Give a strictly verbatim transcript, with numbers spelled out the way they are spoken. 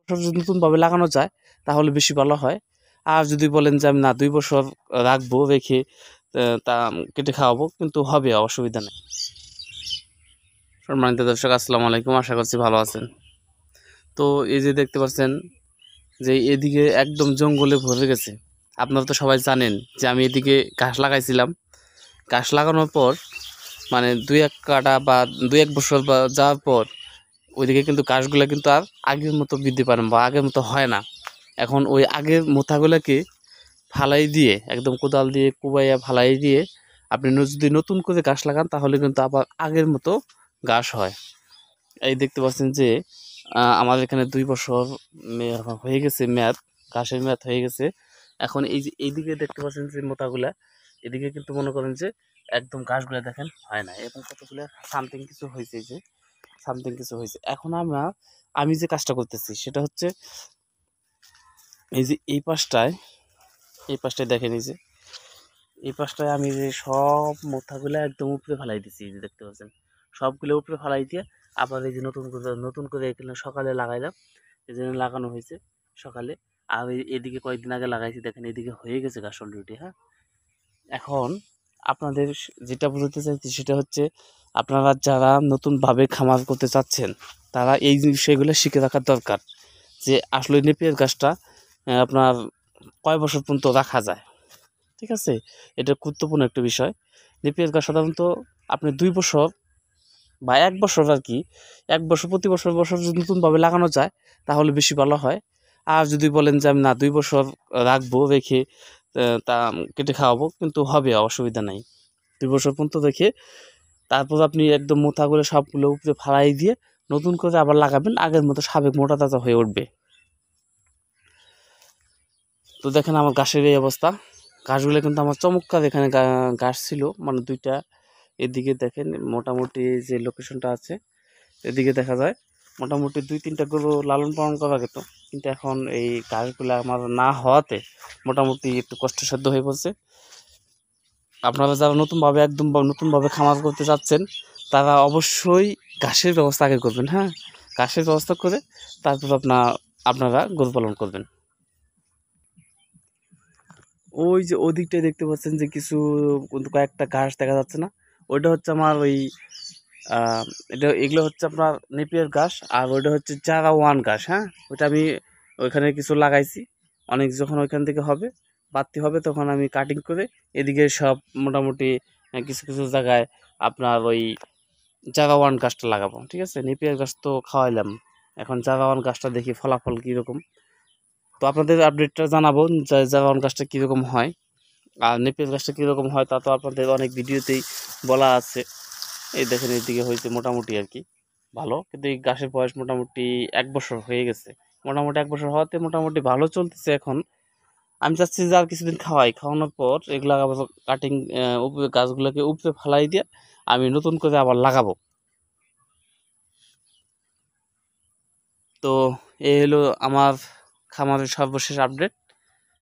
যদি নতুনভাবে লাগানো যায় তাহলে বেশি ভালো হয়। আর যদি বলেন যে আমি না দুই বছর রাখবো, রেখে তা কেটে খাওয়াবো, কিন্তু হবে, অসুবিধা নেই। সম্মানিত দর্শক, আসসালামু আলাইকুম, আশা করছি ভালো আছেন। তো এই যে দেখতে পাচ্ছেন যে এদিকে একদম জঙ্গলে ভরে গেছে। আপনারা তো সবাই জানেন যে আমি এদিকে ঘাস লাগাইছিলাম। ঘাস লাগানোর পর মানে দুই এক কাটা বা দুই এক বছর বা যাওয়ার পর ওইদিকে কিন্তু ঘাসগুলো কিন্তু আর আগের মতো বৃদ্ধি পায় না বা আগের মতো হয় না। এখন ওই আগের মোথাগুলোকে ফালাই দিয়ে, একদম কোদাল দিয়ে কুবাইয়া ফালাই দিয়ে আপনি যদি নতুন করে ঘাস লাগান তাহলে কিন্তু আবার আগের মতো ঘাস হয়। এই দেখতে পাচ্ছেন যে আমাদের এখানে দুই বছর হয়ে গেছে মেয়াদ, ঘাসের মেয়াদ হয়ে গেছে। এখন এই যে এইদিকে দেখতে পাচ্ছেন যে মোতাগুলা, এদিকে কিন্তু মনে করেন যে একদম ঘাসগুলা দেখেন হয় না, এবং কতগুলো সামথিং কিছু হয়েছে, যে সামথিং কিছু হয়েছে। এখন আমরা আমি যে কাজটা করতেছি সেটা হচ্ছে এই যে এই পাশটায় এই পাশটায় দেখেন, এই যে এই পাশটায় আমি যে সব মোথাগুলো একদম উপরে ফেলাই দিচ্ছি, এই যে দেখতে পাচ্ছেন সবগুলো উপরে ফেলাই দিয়ে আবার এই যে নতুন করে নতুন করে এখানে সকালে লাগাইলাম, এই জন্য লাগানো হয়েছে সকালে। আর এদিকে কয়েকদিন আগে লাগাইছি, দেখেন এদিকে হয়ে গেছে ঘাস অলরেডি। হ্যাঁ, এখন আপনাদের যেটা বলতে চাইছি সেটা হচ্ছে আপনারা যারা নতুনভাবে খামার করতে চাচ্ছেন তারা এই বিষয়গুলো শিখে রাখার দরকার, যে আসলে নেপিয়ার গাছটা আপনার কয় বছর পর্যন্ত রাখা যায়। ঠিক আছে, এটা গুরুত্বপূর্ণ একটা বিষয়। নেপিয়ার গাছ সাধারণত আপনি দুই বছর বা এক বছর আর কি, এক বছর প্রতি বছর বছর যদি নতুনভাবে লাগানো যায় তাহলে বেশি ভালো হয়। আর যদি বলেন যে আমি না দুই বছর রাখবো, রেখে তা কেটে খাওয়াবো, কিন্তু হবে, অসুবিধা নাই। দুই বছর পর্যন্ত রেখে তারপর আপনি একদম মোথাগুলো সবগুলো উপরে ফালাই দিয়ে নতুন করে আবার লাগাবেন, আগের মতো সাবেক মোটা তাজা হয়ে উঠবে। তো দেখেন আমার ঘাসের এই অবস্থা। ঘাসগুলো কিন্তু আমার চমৎকার, এখানে ঘাস ছিল মানে দুইটা। এদিকে দেখেন মোটামুটি যে লোকেশনটা আছে, এদিকে দেখা যায় মোটামুটি দুই তিনটা গরু লালন পালন করা যেত, কিন্তু এখন এই ঘাসগুলো আমার না হওয়াতে মোটামুটি একটু কষ্টসাধ্য হয়ে পড়ছে। আপনারা যারা নতুনভাবে একদম নতুনভাবে খামার করতে চাচ্ছেন তারা অবশ্যই ঘাসের ব্যবস্থা আগে করবেন। হ্যাঁ, ঘাসের ব্যবস্থা করে তারপর আপনার আপনারা গরু পালন করবেন। ওই যে ওদিকটায় দেখতে পাচ্ছেন যে কিছু কয়েকটা ঘাস দেখা যাচ্ছে না, ওইটা হচ্ছে আমার ওই এটা এগুলো হচ্ছে আপনার নেপিয়ার ঘাস, আর ওইটা হচ্ছে চারা ওয়ান ঘাস। হ্যাঁ, ওইটা আমি ওইখানে কিছু লাগাইছি, অনেক যখন ওইখান থেকে হবে বাড়তি হবে তখন আমি কাটিং করে এদিকে সব মোটামুটি কিছু কিছু জায়গায় আপনার ওই চারা ওয়ান গাছটা লাগাবো। ঠিক আছে, নেপিয়ার গাছ তো খাওয়াইলাম, এখন চারা ওয়ান গাছটা দেখি ফলাফল কীরকম। তো আপনাদের আপডেটটা জানাবো যে চারা ওয়ান গাছটা কীরকম হয় আর নেপিয়ার গাছটা কীরকম হয়, তা তো আপনাদের অনেক ভিডিওতেই বলা আছে। এই দেখেন এদিকে হয়েছে মোটামুটি আর কি ভালো, কিন্তু এই গাছের বয়স মোটামুটি এক বছর হয়ে গেছে। মোটামুটি এক বছর হওয়াতে মোটামুটি ভালো চলতেছে। এখন আমি চাচ্ছি যে আর কিছুদিন খাওয়াই, খাওয়ানোর পর এগুলো আবার কাটিং উপরে গাছগুলোকে উপরে ফেলাই দিয়ে আমি নতুন করে আবার লাগাবো। তো এই হলো আমার খামারের সর্বশেষ আপডেট।